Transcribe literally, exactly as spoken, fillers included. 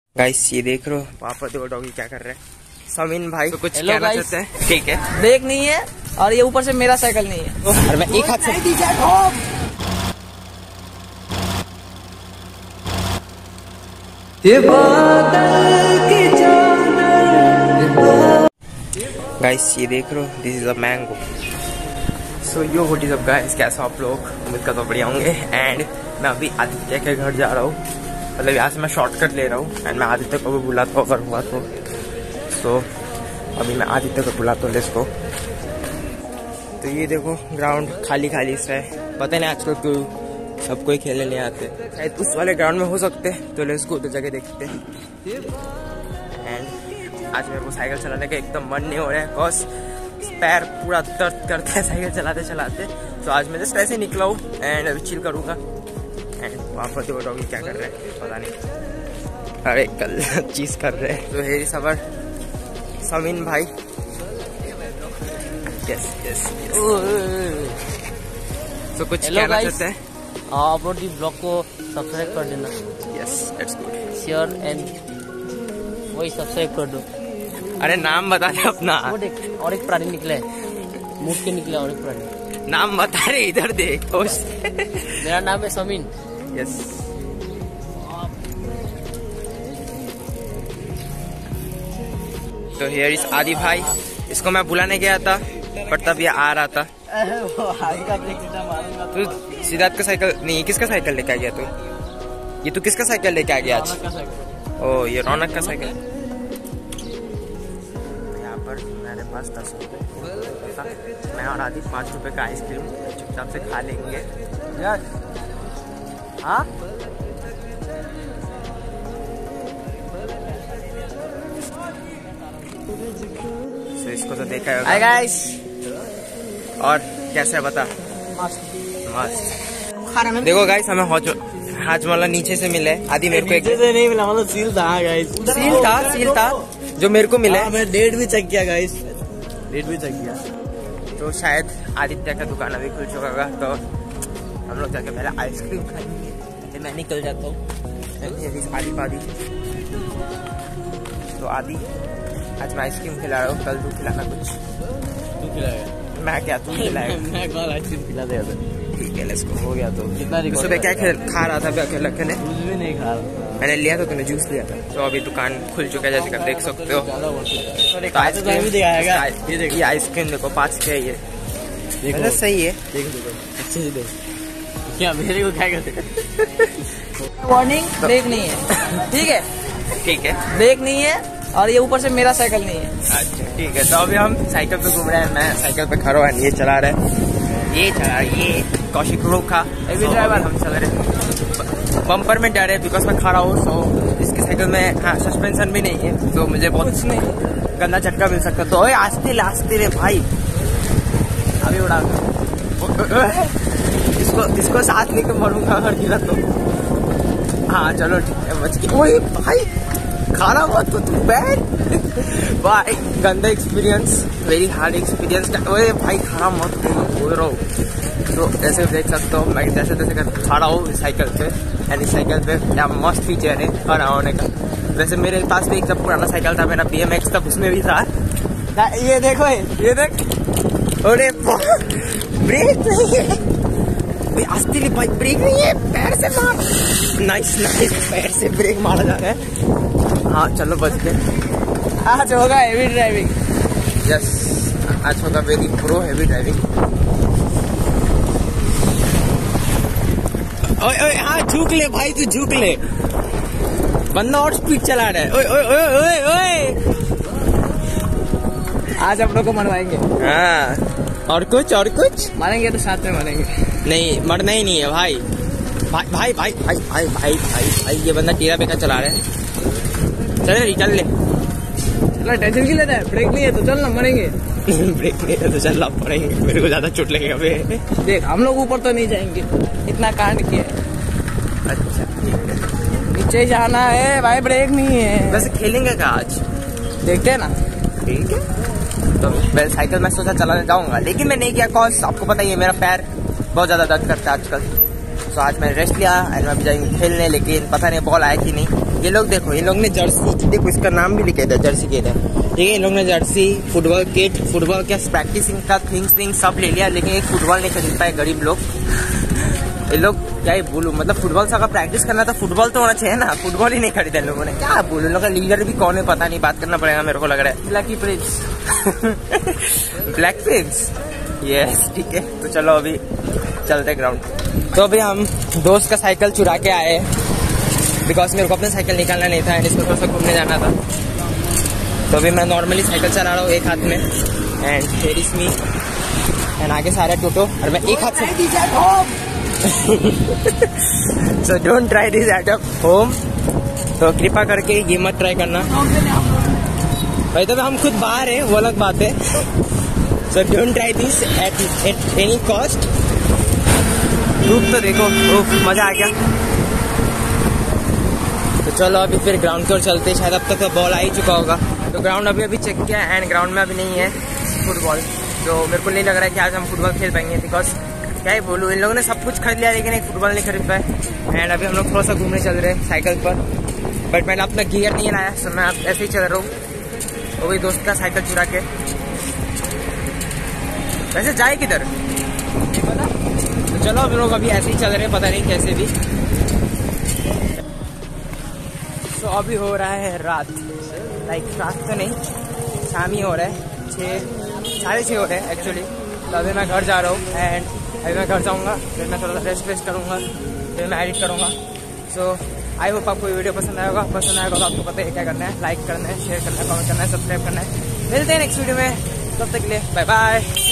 Guys ये देख रहे हो पापा देखो डॉगी क्या कर रहे हैं। समीन भाई तो कुछ Hello कहना guys। चाहते हैं? ठीक है, ब्रेक नहीं है और ये ऊपर से मेरा साइकिल नहीं है। और मैं एक हाथ से गाइस ये देख रहे हो, this is a mango. So yo what is up guys, कैसे आप लोग? उम्मीद करता हूं बढ़िया होंगे। एंड मैं अभी आदित्य के घर जा रहा हूँ, मतलब यहाँ से मैं शॉर्टकट ले रहा हूँ। एंड मैं आदित्य को भी बुलाता हूँ अगर हुआ तो। सो so, अभी मैं आदित्य को बुलाता हूँ, लेट्स गो। तो ये देखो ग्राउंड खाली खाली सा है, पता नहीं आजकल क्यों सब कोई खेलने नहीं आते। शायद उस वाले ग्राउंड में हो सकते, तो लेट्स गो उधर जगह देखते हैं। एंड आज मेरे को साइकिल चलाने का एकदम मन नहीं हो रहा है, कॉज पैर पूरा दर्द करता है साइकिल चलाते चलाते। तो आज मैं जस्ट ऐसे निकला हूँ एंड अभी चिल करूँगा। एंड वहाँ पर देखो डॉगी क्या कर रहे हैं पता नहीं, अरे कल चीज कर रहे हैं। तो हेरी सबर समीन भाई, यस यस। तो कुछ Hello कहना guys। चाहते हैं? आप लोग ब्लॉग को सब्सक्राइब कर देना, yes that's good. Share and वही सब्सक्राइब कर दो। अरे नाम बता दे अपना। वो देख और एक प्राणी निकला है, मुख के निकला और एक प्राणी। नाम बता रहे, इधर देख। मेरा नाम है समीन। यस। तो हियर इज आदि भाई, इसको मैं बुलाने गया था पर तब ये आ रहा था। तू सिद्धार्थ का साइकिल नहीं, किसका साइकिल लेके आ गया तू? ये तू किसका साइकिल लेके आ गया आज? ओ ये रौनक का साइकिल। यहाँ पर मेरे पास दस रुपये, मैं और आदि पाँच रुपए का आइसक्रीम चुपचाप से खा लेंगे। हाँ so, इसको तो देखा है। Hi guys. और कैसे है बता? मस्त मस्त। देखो गाइस हमें हाजमाला नीचे से मिले। आदि मेरे को एक से नहीं मिला, मतलब सील था गाइस। सील था सील था जो मेरे को मिला। मैं डेट भी चेक किया गाइस, डेट भी चेक किया। तो शायद आदित्य का दुकान अभी खुल चुका होगा, तो हम लोग जाके पहले आइसक्रीम खाएंगे। तो मैं निकल जाता हूँ आदि पादी। तो आदि आज मैं आइसक्रीम खिला रहा हूँ, कल तू खिलाना कुछ। तू खिलाएगा? मैं क्या तू खिलाएगा? मैं कल आइसक्रीम खिला देगा। ठीक है लेट्स गो। हो गया तो कितना सुबह क्या खा रहा था अकेले अकेले? कुछ भी नहीं खा रहा। मैंने लिया था, तूने जूस लिया था। तो अभी दुकान खुल चुका है जैसे कि आप देख सकते हो। तो आइसक्रीम भी दिखाएगा। ये देखो ये आइसक्रीम देखो, पाँच के है ये। देखो सही है, देखो देखो अच्छे से देखो। क्या मेरे को क्या करते? वार्निंग, ब्रेक नहीं है। ठीक है ठीक है, ब्रेक नहीं है और ये ऊपर से मेरा साइकिल नहीं है। अच्छा ठीक है। तो अभी हम साइकिल पे घूम रहे हैं, मैं साइकिल पे खड़ा हूँ, ये चला रहे हैं, ये चला ये कौशिक रोका अभी ड्राइवर। हम चल रहे हैं बम्पर में जा रहे हैं बिकॉज मैं खड़ा हूँ। सो इसकी साइकिल में हाँ सस्पेंशन भी नहीं है, तो मुझे बहुत कुछ नहीं गंदा झटका मिल सकता। तो ओए आस्ते ले आस्ते रे भाई, अभी उड़ा इसको इसको साथ लेकर मरूंगा अगर गिरा तो। हाँ चलो ठीक है, बच गया। ओए भाई खाना मत तो तू बैठ भाई, गंदा एक्सपीरियंस, वेरी हार्ड एक्सपीरियंस। ओए भाई खाना मत बोल रहा हूँ। तो जैसे देख सकते हो मैं जैसे तैसे कर खड़ा हूँ साइकिल पे। एंड इस साइकिल पे क्या मस्त फीचर है खड़ा होने का। वैसे मेरे पास भी एक जब पुराना साइकिल था मेरा बी एम एक्स, तब उसमें भी था। ये देखो ये देख, अरे ब्रेक नहीं है आस्ते भाई, ब्रेक नहीं है, पैर से मार। नाइस नाइस, पैर से ब्रेक मारा जा रहा है। हाँ चलो बच गए। आज होगा हेवी ड्राइविंग। यस आज होगा वेरी प्रो हेवी ड्राइविंग। ओए ओए हाँ झुक ले भाई, तू झुक ले, बंदा और स्पीड चला रहा है। ओए ओए ओए ओए ओए, आज हम लोग को मरवाएंगे। हाँ और कुछ और कुछ मारेंगे तो साथ में मरेंगे। नहीं मरना ही नहीं है भाई। भाई भाई भाई भाई भाई भाई भाई भाई ये बंदा टेरा बेका चला रहा है। चल रे चल ले, चलो टेंशन क्यों लेता है? ब्रेक नहीं है तो चल ना, मरेंगे। ब्रेक नहीं है तो चलना पड़ेंगे, मेरे को ज्यादा चोट लगेगा बे। देख हम लोग ऊपर तो नहीं जाएंगे, इतना कांड किया है। अच्छा ठीक है, नीचे जाना है भाई, ब्रेक नहीं है। वैसे खेलेंगे क्या आज? देखते हैं ना। ठीक है तो मैं साइकिल मैं सोचा चलाने जाऊंगा, लेकिन मैं नहीं किया कॉज आपको पता ही है मेरा पैर बहुत ज्यादा दर्द करता है आजकल। सो आज मैंने रेस्ट लिया एंड मैं अभी जाएंगे खेलने, लेकिन पता नहीं बॉल आया कि नहीं। ये लोग देखो, इन लोग ने जर्सी, देखो इसका नाम भी लिखे थे, जर्सी के थे, ठीक है। इन लोग ने जर्सी, फुटबॉल किट, फुटबॉल क्या प्रैक्टिसिंग का थिंग्स थिंग्स सब ले लिया, लेकिन एक फुटबॉल नहीं खरीद पाए गरीब लोग। ये लोग क्या ही बोलूं, मतलब फुटबॉल से अगर प्रैक्टिस करना तो फुटबॉल तो होना चाहिए ना, फुटबॉल ही नहीं खरीदा इन लोगों ने। क्या बोलूं, लोगों का लीडर भी कौन है पता नहीं, बात करना पड़ेगा मेरे को लग रहा है। Blackie prince black prince, yes ठीक है। तो चलो अभी चलते ग्राउंड। तो अभी हम दोस्त का साइकिल चुरा के आए, बिकॉज मेरे को अपना साइकिल निकालना नहीं था एंड इसको थोड़ा सा घूमने जाना था। तो अभी मैं नॉर्मली साइकिल चला रहा हूँ एक हाथ में and here is me and आगे सारा टोटो और मैं एक हाथ से so don't try this at home. तो कृपा करके ये मत ट्राई करना भाई, तो हम खुद बाहर है वो अलग बात है। So don't try this at at any cost. धूप तो देखो, ओह मजा आ गया। तो चलो अभी फिर ग्राउंड की ओर चलते, शायद अब तक तो बॉल आ ही चुका होगा। तो ग्राउंड अभी अभी चेक किया एंड ग्राउंड में अभी नहीं है फुटबॉल, तो मेरे को नहीं लग रहा है कि आज हम फुटबॉल खेल पाएंगे, बिकॉज क्या ही बोलूँ, इन लोगों ने सब कुछ खरीद लिया लेकिन एक फुटबॉल नहीं खरीद पाए। एंड अभी हम लोग थोड़ा सा घूमने चल रहे हैं साइकिल पर, बट मैंने अपना गियर नहीं लाया, सो मैं ऐसे ही चल रहा हूँ। वो भी दोस्त का साइकिल चुरा के। वैसे जाए किधर, तो चलो हम लोग अभी ऐसे ही चल रहे हैं, पता नहीं कैसे भी। तो अभी हो रहा है रात, लाइक रात तो नहीं, शाम ही हो रहा है, छः साढ़े छः हो रहे हैं एक्चुअली। तो अभी मैं घर जा रहा हूँ एंड अभी मैं घर जाऊँगा, फिर मैं थोड़ा सा रेस्ट वेस्ट करूँगा, फिर मैं एडिट करूँगा। सो आई होप आपको वीडियो पसंद आएगा। पसंद आएगा तो आपको पता है क्या करना है, लाइक करना है, शेयर करना है, कमेंट करना है, सब्सक्राइब करना है। मिलते हैं नेक्स्ट वीडियो में, तब तक के लिए बाय बाय।